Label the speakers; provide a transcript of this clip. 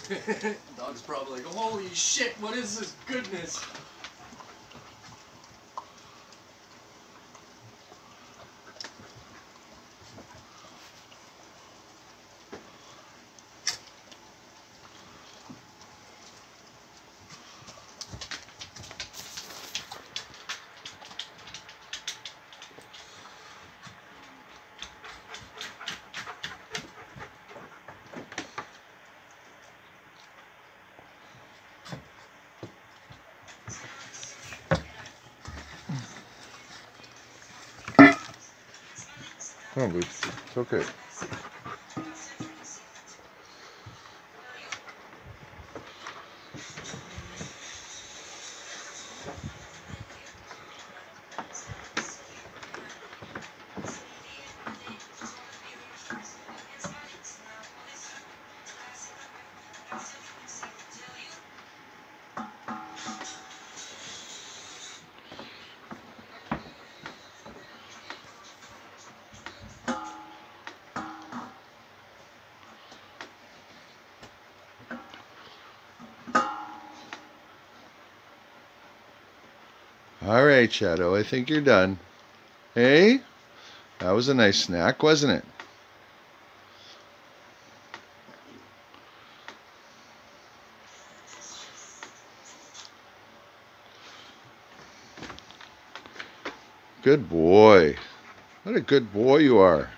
Speaker 1: Dog's probably like, holy shit, what is this goodness?
Speaker 2: Come on, Boots. It's okay. All right, Shadow, I think you're done. Hey? That was a nice snack, wasn't it? Good boy. What a good boy you are.